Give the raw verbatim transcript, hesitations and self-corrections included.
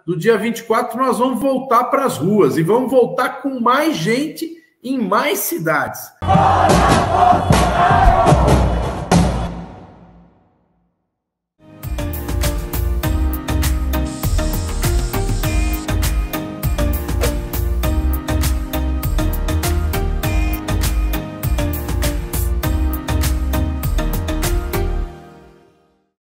do dia vinte e quatro, nós vamos voltar para as ruas e vamos voltar com mais gente em mais cidades. Bora, Bolsonaro!